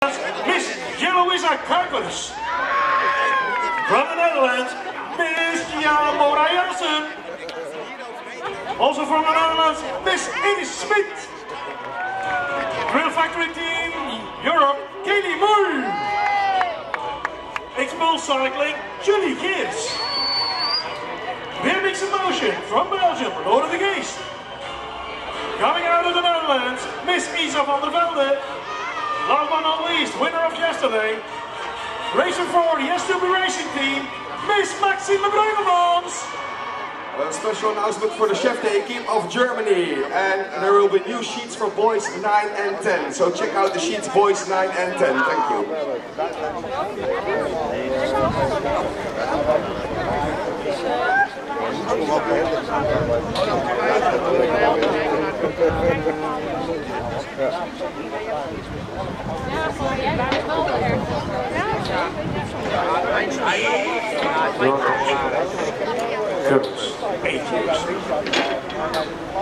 Miss Yellow is a Calculus. From the Netherlands, Miss Jana Morajassen. Also from the Netherlands, Miss Edith Smith. Drill Factory Team Europe, KNWU. Expulse Cycling, Julie Gibbs. BMX Motion from Belgium, Lode de Geest. Coming out of the Netherlands, Miss Isa van der Velde. Last but not least, winner of yesterday. Racing for the SWB Racing Team, Miss Maxime Breugelmans. A special announcement for the Chef Day Team of Germany. And there will be new sheets for boys 9 and 10. So check out the sheets boys 9 and 10. Thank you. Girls, 8 years.